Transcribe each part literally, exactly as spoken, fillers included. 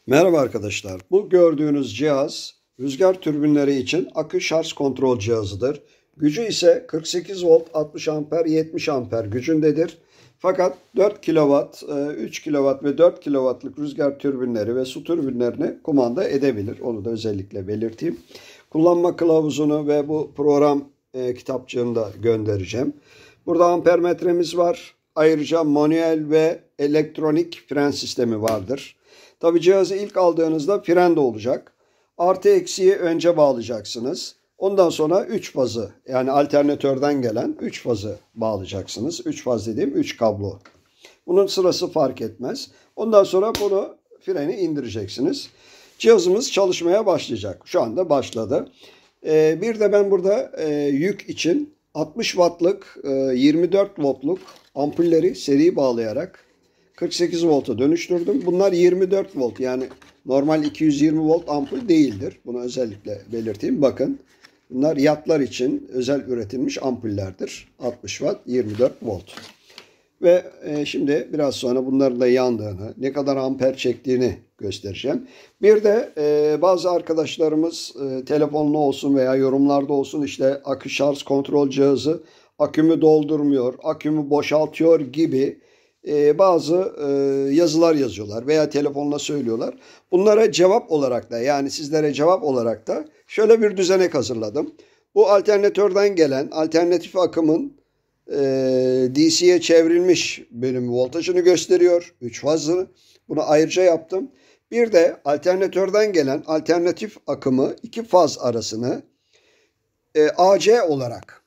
Merhaba arkadaşlar. Bu gördüğünüz cihaz rüzgar türbinleri için akü şarj kontrol cihazıdır. Gücü ise kırk sekiz volt, altmış amper, yetmiş amper gücündedir. Fakat dört kilowatt, üç kilowatt ve dört kilowattlık rüzgar türbinleri ve su türbinlerini kumanda edebilir. Onu da özellikle belirteyim. Kullanma kılavuzunu ve bu program e, kitapçığını da göndereceğim. Burada ampermetremiz var. Ayrıca manuel ve elektronik fren sistemi vardır. Tabi cihazı ilk aldığınızda fren de olacak. Artı eksiği önce bağlayacaksınız. Ondan sonra üç fazı, yani alternatörden gelen üç fazı bağlayacaksınız. üç faz dediğim üç kablo. Bunun sırası fark etmez. Ondan sonra bunu freni indireceksiniz. Cihazımız çalışmaya başlayacak. Şu anda başladı. Ee, bir de ben burada e, yük için altmış wattlık e, yirmi dört voltluk ampulleri seri bağlayarak kırk sekiz volta dönüştürdüm. Bunlar yirmi dört volt, yani normal iki yüz yirmi volt ampul değildir. Bunu özellikle belirteyim. Bakın, bunlar yatlar için özel üretilmiş ampullerdir. altmış watt, yirmi dört volt. Ve e, şimdi biraz sonra bunların da yandığını, ne kadar amper çektiğini göstereceğim. Bir de e, bazı arkadaşlarımız e, telefonla olsun veya yorumlarda olsun, işte akü şarj kontrol cihazı akümü doldurmuyor, akümü boşaltıyor gibi e, bazı e, yazılar yazıyorlar veya telefonla söylüyorlar. Bunlara cevap olarak da, yani sizlere cevap olarak da şöyle bir düzenek hazırladım. Bu alternatörden gelen alternatif akımın D C'ye çevrilmiş bölüm voltajını gösteriyor. üç fazlı. Bunu ayrıca yaptım. Bir de alternatörden gelen alternatif akımı iki faz arasını e, A C olarak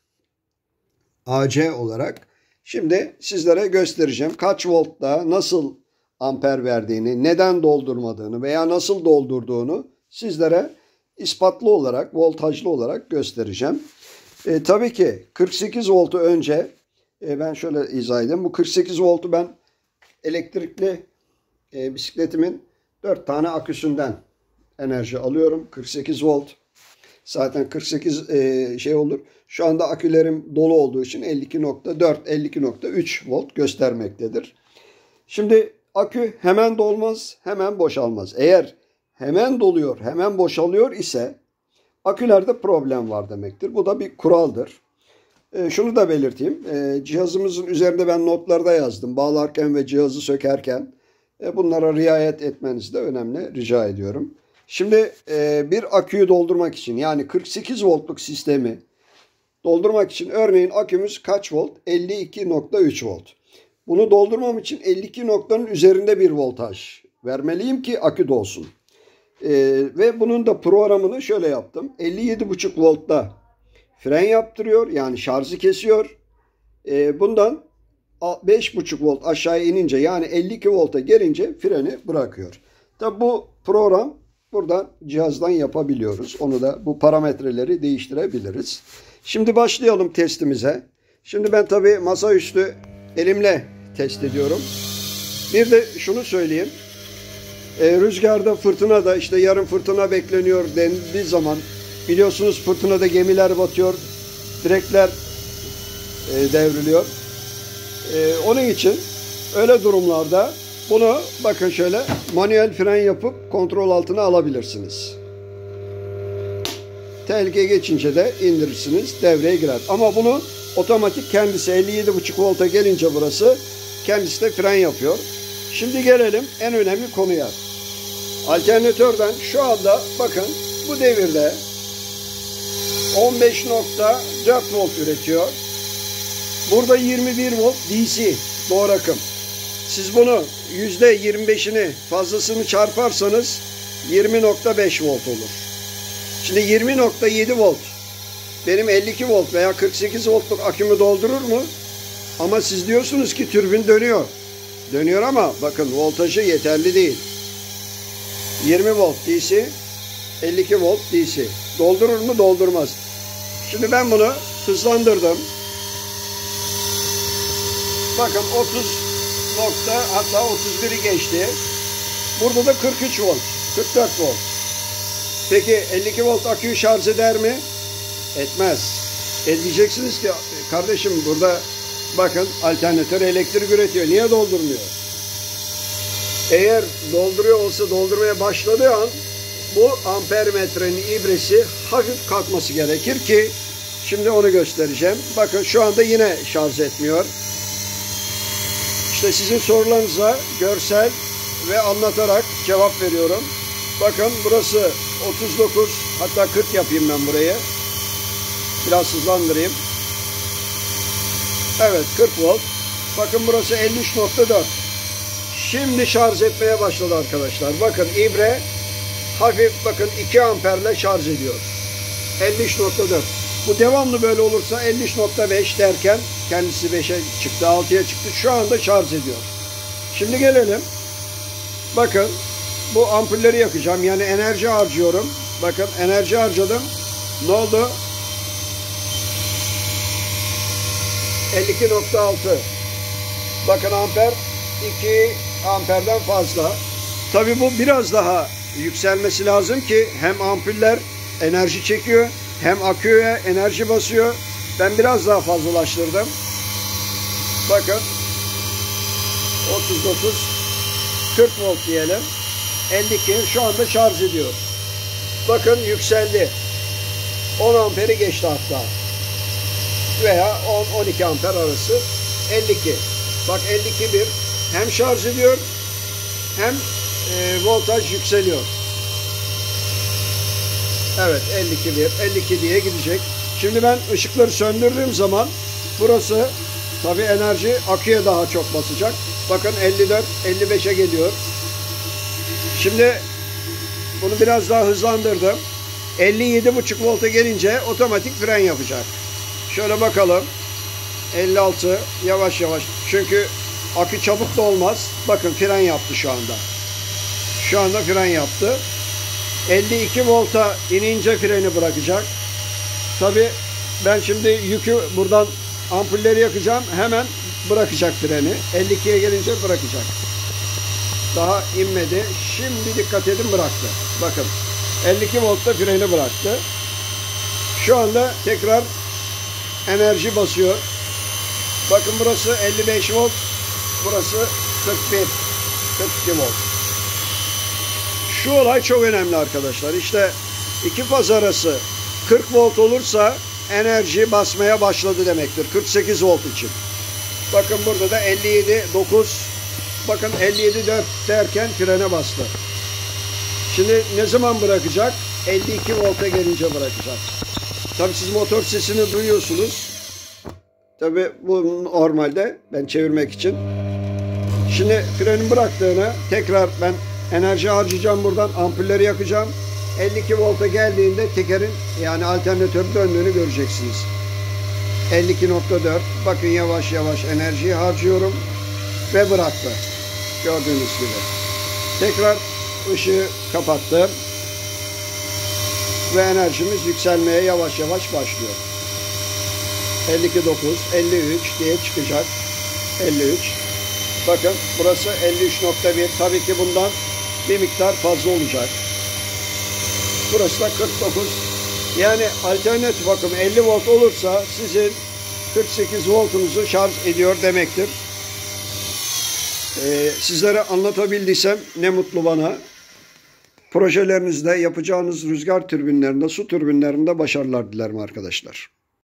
A C olarak şimdi sizlere göstereceğim. Kaç voltta nasıl amper verdiğini, neden doldurmadığını veya nasıl doldurduğunu sizlere ispatlı olarak, voltajlı olarak göstereceğim. E, tabii ki kırk sekiz voltu önce e, ben şöyle izah edeyim. Bu kırk sekiz voltu ben elektrikli e, bisikletimin dört tane aküsünden enerji alıyorum. kırk sekiz volt. Zaten kırk sekiz e, şey olur. Şu anda akülerim dolu olduğu için elli iki nokta dört, elli iki nokta üç volt göstermektedir. Şimdi akü hemen dolmaz, hemen boşalmaz. Eğer hemen doluyor, hemen boşalıyor ise akülerde problem var demektir. Bu da bir kuraldır. E, şunu da belirteyim. E, cihazımızın üzerinde ben notlarda yazdım. Bağlarken ve cihazı sökerken e, bunlara riayet etmeniz de önemli. Rica ediyorum. Şimdi e, bir aküyü doldurmak için, yani kırk sekiz voltluk sistemi doldurmak için, örneğin akümüz kaç volt? elli iki nokta üç volt. Bunu doldurmam için elli iki noktanın üzerinde bir voltaj vermeliyim ki akü dolsun. Ee, ve bunun da programını şöyle yaptım. elli yedi buçuk voltta fren yaptırıyor, yani şarjı kesiyor. Ee, bundan beş buçuk volt aşağı inince, yani elli iki volta gelince freni bırakıyor. Tabi bu program buradan, cihazdan yapabiliyoruz. Onu da, bu parametreleri değiştirebiliriz. Şimdi başlayalım testimize. Şimdi ben tabi masaüstü elimle test ediyorum. Bir de şunu söyleyeyim. E, rüzgarda, fırtınada, işte yarın fırtına bekleniyor dendiği zaman, biliyorsunuz fırtınada gemiler batıyor, direkler e, devriliyor. E, onun için öyle durumlarda bunu bakın şöyle manuel fren yapıp kontrol altına alabilirsiniz. Tehlike geçince de indirirsiniz, devreye girer. Ama bunu otomatik kendisi elli yedi buçuk volta gelince burası kendisi de fren yapıyor. Şimdi gelelim en önemli konuya. Alternatörden şu anda bakın bu devirde on beş nokta dört volt üretiyor. Burada yirmi bir volt D C doğru akım. Siz bunu yüzde yirmi beşini fazlasını çarparsanız yirmi nokta beş volt olur. Şimdi yirmi nokta yedi volt benim elli iki volt veya kırk sekiz voltluk akümü doldurur mu? Ama siz diyorsunuz ki türbin dönüyor. Dönüyor ama bakın voltajı yeterli değil. yirmi volt D C, elli iki volt D C. Doldurur mu? Doldurmaz. Şimdi ben bunu hızlandırdım. Bakın otuz nokta, hatta otuz biri geçti. Burada da kırk üç volt, kırk dört volt. Peki elli iki volt aküyü şarj eder mi? Etmez. E diyeceksiniz ki kardeşim burada bakın alternatör elektrik üretiyor. Niye doldurmuyor? Eğer dolduruyor olsa doldurmaya başladığı an bu ampermetrenin ibresi hafif kalkması gerekir ki şimdi onu göstereceğim. Bakın şu anda yine şarj etmiyor. İşte sizin sorularınıza görsel ve anlatarak cevap veriyorum. Bakın burası otuz dokuz, hatta kırk yapayım ben burayı. Biraz hızlandırayım. Evet, kırk volt. Bakın burası elli üç nokta dört. Şimdi şarj etmeye başladı arkadaşlar. Bakın ibre hafif, bakın iki amperle şarj ediyor. elli üç nokta dört. Bu devamlı böyle olursa elli üç nokta beş derken kendisi beşe çıktı, altıya çıktı. Şu anda şarj ediyor. Şimdi gelelim. Bakın bu ampulleri yakacağım. Yani enerji harcıyorum. Bakın enerji harcadım. Ne oldu? elli iki nokta altı. Bakın amper iki amperden fazla. Tabii bu biraz daha yükselmesi lazım ki hem ampuller enerji çekiyor hem aküye enerji basıyor. Ben biraz daha fazlalaştırdım. Bakın otuz dokuz, kırk volt diyelim. elli iki şu anda şarj ediyor. Bakın yükseldi. on amperi geçti hatta. Veya on on iki amper arası. elli iki. Bak elli iki bir. Hem şarj ediyor hem e, voltaj yükseliyor. Evet, elli iki bir, elli iki diye gidecek. Şimdi ben ışıkları söndürdüğüm zaman burası tabii enerji aküye daha çok basacak. Bakın elli dört, elli beşe geliyor. Şimdi bunu biraz daha hızlandırdım. elli yedi buçuk volta gelince otomatik fren yapacak. Şöyle bakalım. elli altı, yavaş yavaş. Çünkü akü çabuk da olmaz. Bakın fren yaptı şu anda. Şu anda fren yaptı. elli iki volta inince freni bırakacak. Tabi ben şimdi yükü buradan ampulleri yakacağım. Hemen bırakacak freni. elli ikiye gelince bırakacak. Daha inmedi. Şimdi dikkat edin, bıraktı. Bakın elli iki voltta freni bıraktı. Şu anda tekrar enerji basıyor. Bakın burası elli beş volt. Burası kırk bir, kırk iki volt. Şu olay çok önemli arkadaşlar. İşte iki faz arası kırk volt olursa enerji basmaya başladı demektir. kırk sekiz volt için. Bakın burada da elli yedi dokuz. Bakın elli yedi dört derken frene bastı. Şimdi ne zaman bırakacak? elli iki volta gelince bırakacak. Tabii siz motor sesini duyuyorsunuz. Tabii bu normalde ben çevirmek için. Şimdi frenin bıraktığını tekrar ben enerji harcayacağım, buradan ampulleri yakacağım. elli iki volta geldiğinde tekerin yani alternatör döndüğünü göreceksiniz. elli iki nokta dört. Bakın yavaş yavaş enerjiyi harcıyorum ve bıraktı. Gördüğünüz gibi. Tekrar ışığı kapattım. Ve enerjimiz yükselmeye yavaş yavaş başlıyor. elli iki dokuz, elli üç diye çıkacak. elli üç. Bakın burası elli üç nokta bir. Tabii ki bundan bir miktar fazla olacak. Burası da kırk dokuz. Yani alternatif bakım elli volt olursa sizin kırk sekiz voltunuzu şarj ediyor demektir. Ee, sizlere anlatabildiysem ne mutlu bana. Projelerinizde yapacağınız rüzgar türbinlerinde, su türbinlerinde başarılar dilerim arkadaşlar.